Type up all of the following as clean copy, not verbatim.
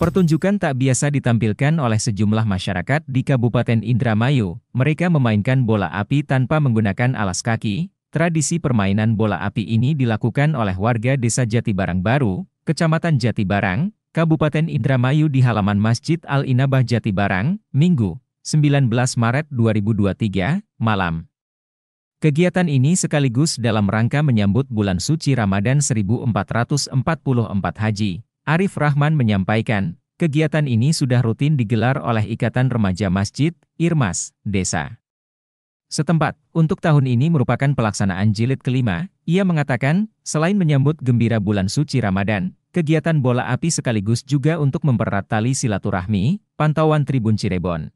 Pertunjukan tak biasa ditampilkan oleh sejumlah masyarakat di Kabupaten Indramayu. Mereka memainkan bola api tanpa menggunakan alas kaki. Tradisi permainan bola api ini dilakukan oleh warga Desa Jatibarang Baru, Kecamatan Jatibarang, Kabupaten Indramayu di halaman Masjid Al-Inabah Jatibarang, Minggu, 19 Maret 2023, malam. Kegiatan ini sekaligus dalam rangka menyambut bulan suci Ramadan 1444 Haji. Arif Rahman menyampaikan, kegiatan ini sudah rutin digelar oleh Ikatan Remaja Masjid, IRMAS, Desa setempat. Untuk tahun ini merupakan pelaksanaan jilid kelima. Ia mengatakan, selain menyambut gembira bulan suci Ramadan, kegiatan bola api sekaligus juga untuk mempererat tali silaturahmi. Pantauan Tribun Cirebon.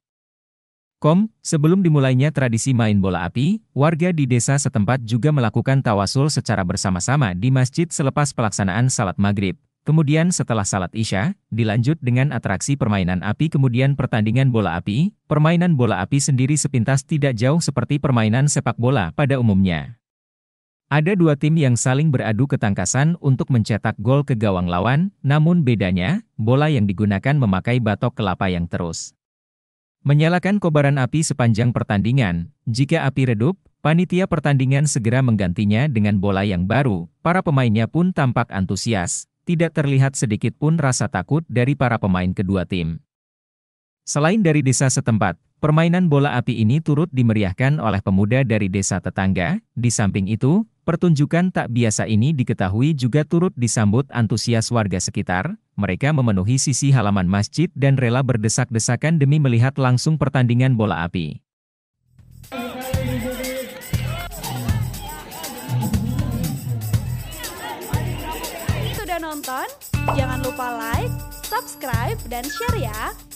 Sebelum dimulainya tradisi main bola api, warga di desa setempat juga melakukan tawasul secara bersama-sama di masjid selepas pelaksanaan salat maghrib. Kemudian setelah salat Isya, dilanjut dengan atraksi permainan api kemudian pertandingan bola api. Permainan bola api sendiri sepintas tidak jauh seperti permainan sepak bola pada umumnya. Ada dua tim yang saling beradu ketangkasan untuk mencetak gol ke gawang lawan, namun bedanya, bola yang digunakan memakai batok kelapa yang terus menyalakan kobaran api sepanjang pertandingan. Jika api redup, panitia pertandingan segera menggantinya dengan bola yang baru. Para pemainnya pun tampak antusias. Tidak terlihat sedikit pun rasa takut dari para pemain kedua tim. Selain dari desa setempat, permainan bola api ini turut dimeriahkan oleh pemuda dari desa tetangga. Di samping itu, pertunjukan tak biasa ini diketahui juga turut disambut antusias warga sekitar. Mereka memenuhi sisi halaman masjid dan rela berdesak-desakan demi melihat langsung pertandingan bola api. Sudah nonton? Jangan lupa like, subscribe, dan share ya!